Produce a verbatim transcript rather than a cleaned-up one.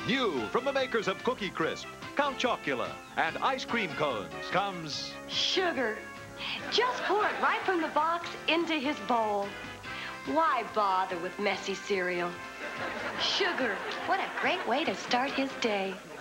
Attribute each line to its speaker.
Speaker 1: New from the makers of Cookie Crisp, Count Chocula, and ice cream cones comes...
Speaker 2: sugar. Just pour it right from the box into his bowl. Why bother with messy cereal? Sugar. What a great way to start his day.